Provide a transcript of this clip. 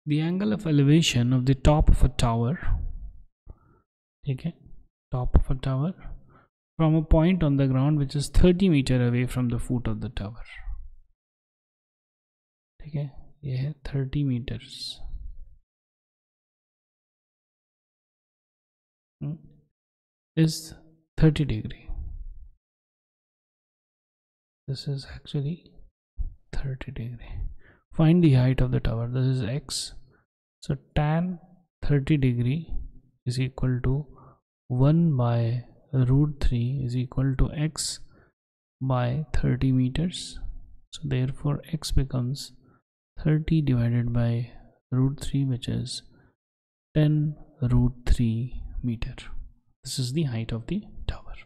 The angle of elevation of the top of a tower, okay, top of a tower from a point on the ground which is 30 meter away from the foot of the tower, okay, yeah, 30 meters is 30 degree. This is actually 30 degree. Find the height of the tower. This is x. So tan 30 degree is equal to 1 by root 3 is equal to x by 30 meters. So therefore x becomes 30 divided by root 3, which is 10 root 3 meter. This is the height of the tower.